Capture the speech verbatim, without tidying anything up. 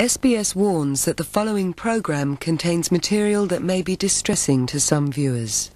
S B S warns that the following program contains material that may be distressing to some viewers.